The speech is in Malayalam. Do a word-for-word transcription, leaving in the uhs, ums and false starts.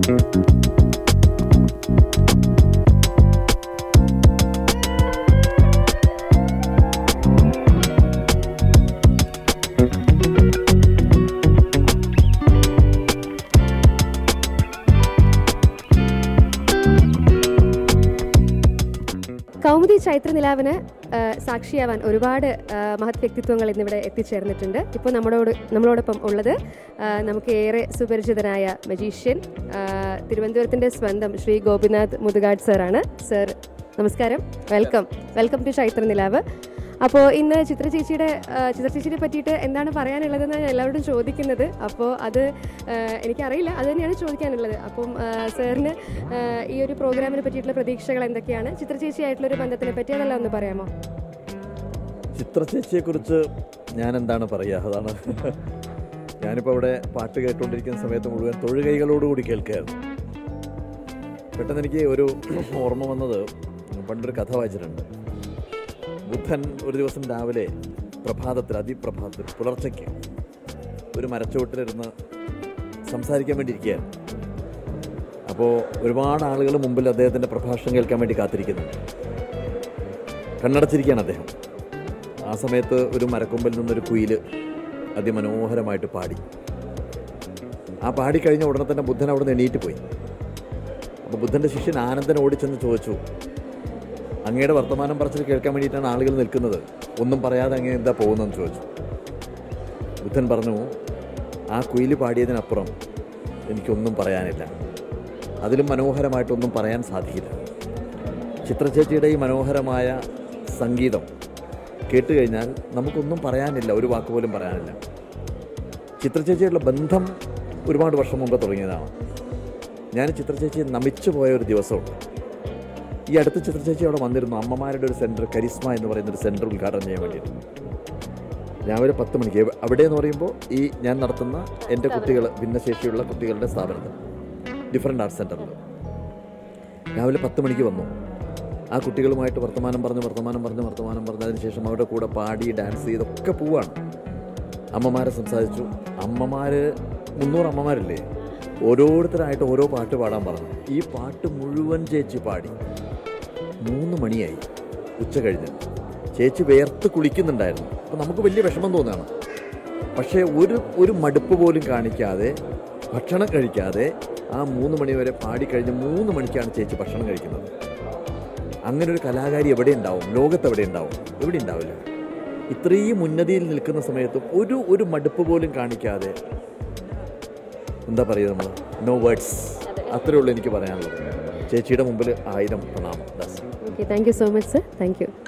കൗമുദി ചൈത്ര നിലാവിന് സാക്ഷിയാവാൻ ഒരുപാട് മഹത് വ്യക്തിത്വങ്ങൾ ഇന്നിവിടെ എത്തിച്ചേർന്നിട്ടുണ്ട്. ഇപ്പോൾ നമ്മളോട് നമ്മളോടൊപ്പം ഉള്ളത് നമുക്ക് ഏറെ സുപരിചിതനായ മജീഷ്യൻ, തിരുവനന്തപുരത്തിൻ്റെ സ്വന്തം ശ്രീ ഗോപിനാഥ് മുതുകാട് സാറാണ്. സർ നമസ്കാരം, വെൽക്കം വെൽക്കം ടു ചൈത്ര നിലാവ്. അപ്പോൾ ഇന്ന് ചിത്ര ചേച്ചിയുടെ ചിത്ര ചേച്ചിയെ പറ്റിയിട്ട് എന്താണ് പറയാനുള്ളതെന്ന് ഞാൻ എല്ലാവരോടും ചോദിക്കുന്നത്. അപ്പോൾ അത് എനിക്കറിയില്ല, അത് തന്നെയാണ് ചോദിക്കാനുള്ളത്. അപ്പം സാറിന് ഈ ഒരു പ്രോഗ്രാമിനെ പറ്റിയിട്ടുള്ള പ്രതീക്ഷകൾ എന്തൊക്കെയാണ്? ചിത്ര ചേച്ചിയായിട്ടുള്ളൊരു ബന്ധത്തിനെ പറ്റി അതെല്ലാം ഒന്ന് പറയാമോ? ചിത്ര ചേച്ചിയെക്കുറിച്ച് ഞാൻ എന്താണ് പറയുക, അതാണ് ഞാനിപ്പോൾ അവിടെ പാട്ട് കേട്ടുകൊണ്ടിരിക്കുന്ന സമയത്ത് മുഴുവൻ തൊഴുകൈകളോടുകൂടി കേൾക്കുകയായിരുന്നു. പെട്ടെന്ന് എനിക്ക് ഒരു ഓർമ്മ വന്നത്, പണ്ടൊരു കഥ വായിച്ചിട്ടുണ്ട്. ബുദ്ധൻ ഒരു ദിവസം രാവിലെ പ്രഭാതത്തിൽ അതിപ്രഭാതത്തിൽ പുലർച്ചയ്ക്ക് ഒരു മരച്ചുവട്ടിലിരുന്ന് സംസാരിക്കാൻ വേണ്ടി ഇരിക്കുകയാണ്. അപ്പോൾ ഒരുപാട് ആളുകൾ മുമ്പിൽ അദ്ദേഹത്തിൻ്റെ പ്രഭാഷണം കേൾക്കാൻ വേണ്ടി കാത്തിരിക്കുന്നുണ്ട്. കണ്ണടച്ചിരിക്കുകയാണ് അദ്ദേഹം. ആ സമയത്ത് ഒരു മരക്കൊമ്പിൽ നിന്നൊരു കുയിൽ അതിമനോഹരമായിട്ട് പാടി. ആ പാടിക്കഴിഞ്ഞ ഉടനെ തന്നെ ബുദ്ധൻ അവിടെ നിന്ന് എണീറ്റ് പോയി. അപ്പോൾ ബുദ്ധൻ്റെ ശിഷ്യൻ ആനന്ദൻ ഓടിച്ചെന്ന് ചോദിച്ചു, അങ്ങയുടെ വർത്തമാനം പറച്ചിൽ കേൾക്കാൻ വേണ്ടിയിട്ടാണ് ആളുകൾ നിൽക്കുന്നത്, ഒന്നും പറയാതെ അങ്ങ് എന്താ പോകുന്നതെന്ന് ചോദിച്ചു. ബുദ്ധൻ പറഞ്ഞു, ആ കുയിൽ പാടിയതിനപ്പുറം എനിക്കൊന്നും പറയാനില്ല, അതിലും മനോഹരമായിട്ടൊന്നും പറയാൻ സാധിക്കില്ല. ചിത്രചേച്ചിയുടെ ഈ മനോഹരമായ സംഗീതം കേട്ടുകഴിഞ്ഞാൽ നമുക്കൊന്നും പറയാനില്ല, ഒരു വാക്കുപോലും പറയാനില്ല. ചിത്രചേച്ചിയുള്ള ബന്ധം ഒരുപാട് വർഷം മുമ്പ് തുടങ്ങിയതാണ്. ഞാൻ ചിത്രചേച്ചിയെ നമിച്ചു പോയ ഒരു ദിവസമുണ്ട്. ഈ അടുത്ത ചിത്രചേച്ചി അവിടെ വന്നിരുന്നു. അമ്മമാരുടെ ഒരു സെൻറ്റർ, കരിസ്മ എന്ന് പറയുന്നൊരു സെൻറ്റർ ഉദ്ഘാടനം ചെയ്യാൻ വേണ്ടിയിട്ട് രാവിലെ പത്ത് മണിക്ക്. അവിടെ എന്ന് പറയുമ്പോൾ ഈ ഞാൻ നടത്തുന്ന എൻ്റെ കുട്ടികൾ, ഭിന്നശേഷിയുള്ള കുട്ടികളുടെ സ്ഥാപനത്തിൽ, ഡിഫറെൻ്റ് ആർട്സ് സെൻറ്ററിൽ രാവിലെ പത്ത് മണിക്ക് വന്നു. ആ കുട്ടികളുമായിട്ട് വർത്തമാനം പറഞ്ഞ് വർത്തമാനം പറഞ്ഞ് വർത്തമാനം പറഞ്ഞതിന് ശേഷം അവരുടെ കൂടെ പാടി ഡാൻസ് ചെയ്തൊക്കെ പോവാണ്. അമ്മമാരെ സംസാരിച്ചു. അമ്മമാർ മുന്നൂറ് അമ്മമാരില്ലേ, ഓരോരുത്തരായിട്ട് ഓരോ പാട്ട് പാടാൻ പറഞ്ഞു. ഈ പാട്ട് മുഴുവൻ ചേച്ചി പാടി. മൂന്ന് മണിയായി, ഉച്ച കഴിഞ്ഞ്. ചേച്ചി വേർത്ത് കുളിക്കുന്നുണ്ടായിരുന്നു. അപ്പോൾ നമുക്ക് വലിയ വിഷമം തോന്നുകയാണ്. പക്ഷേ ഒരു ഒരു മടുപ്പ് പോലും കാണിക്കാതെ, ഭക്ഷണം കഴിക്കാതെ ആ മൂന്ന് മണി വരെ പാടിക്കഴിഞ്ഞ് മൂന്ന് മണിക്കാണ് ചേച്ചി ഭക്ഷണം കഴിക്കുന്നത്. അങ്ങനെ ഒരു കലാകാരി എവിടെ ഉണ്ടാവും? ലോകത്ത് എവിടെ ഉണ്ടാവും? എവിടെ ഉണ്ടാവില്ല. ഇത്രയും ഉന്നതിയിൽ നിൽക്കുന്ന സമയത്തും ഒരു ഒരു മടുപ്പ് പോലും കാണിക്കാതെ, എന്താ പറയുക, നമ്മൾ നോ വേർഡ്സ്, അത്രയേ ഉള്ളൂ എനിക്ക് പറയാനുള്ളത്. ചേച്ചിയുടെ മുമ്പിൽ ആയിരം പ്രണാമം. Okay, thank you so much sir. Thank U.